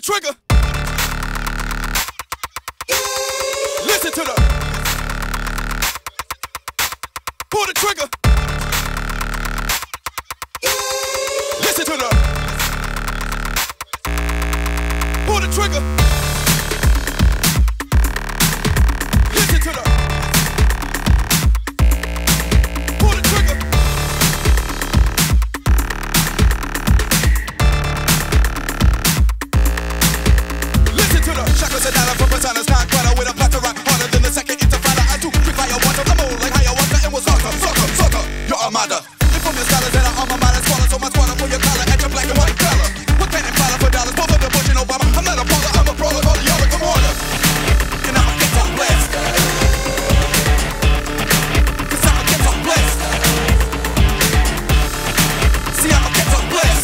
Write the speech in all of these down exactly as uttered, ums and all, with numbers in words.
trigger. Listen to the. Pull the trigger. Listen to the. Pull the trigger. Listen to the. Pull the trigger. Listen to the. Chakras and dollar for personas, not quite with a plot to rock harder than the second intifada. I do free fire water, I'm old like ayahuasca and was soccer, soccer, soccer. Your armada. You from your scholars and our alma mater, swallow so much water for your collar at your black and white color. Put pen and follow for dollars, both of the Bush and Obama. I'm not a baller, I'm a brawler, all the y'all come order. And I'ma get so blessed. Cause I'ma get so blessed. See, I'ma get so blessed.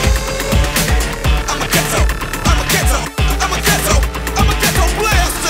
I'ma get so, I'ma get so, I'ma get so, I'ma get so blessed.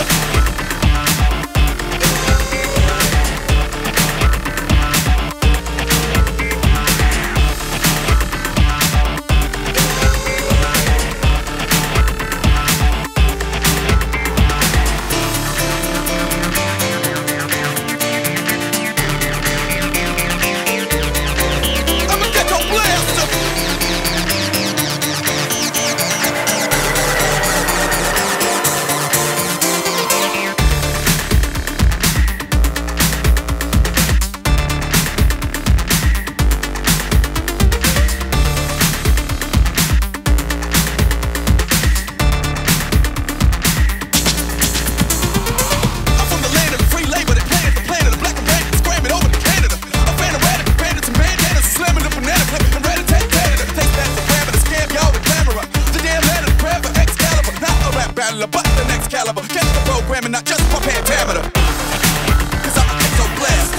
But the next caliber, catch the program and not just my pentameter. Cause I'ma get so blessed.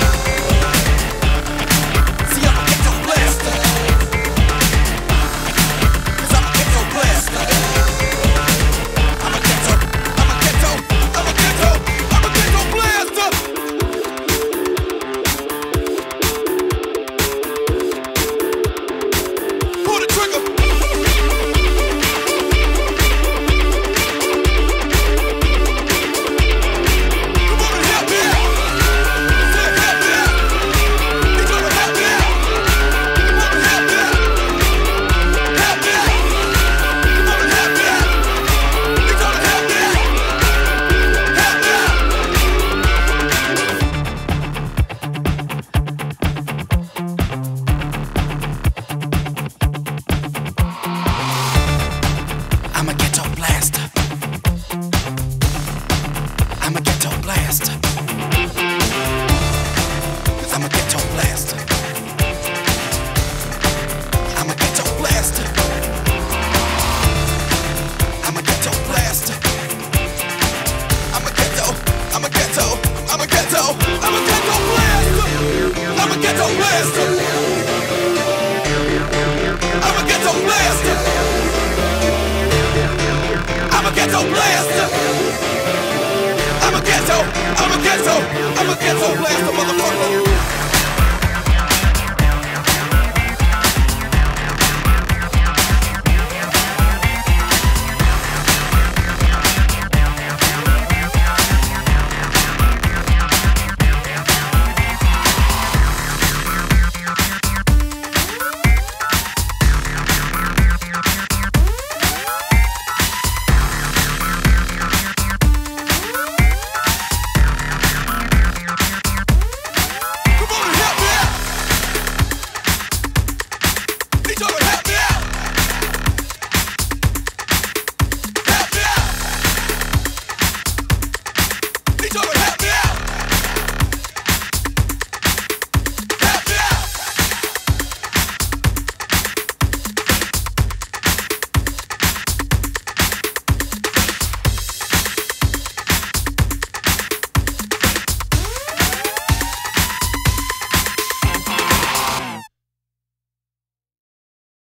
See, I'ma get so blessed. Cause I'ma get so blessed. I'ma get so, I'ma get so, I'ma get so, I'ma get so blessed. Pull the trigger. I'm a ghetto blaster. I'm a ghetto blaster. Cause I'm a ghetto blaster. I'm a ghetto blaster. I'm a ghetto blaster. I'm a ghetto, I'm a ghetto, I'm a ghetto, I'm a ghetto blaster. I'm a ghetto blaster. I'm a ghetto blaster. I'm a ghetto blaster. I'm a ghetto, I'm a ghetto, I'm a ghetto blaster, motherfucker.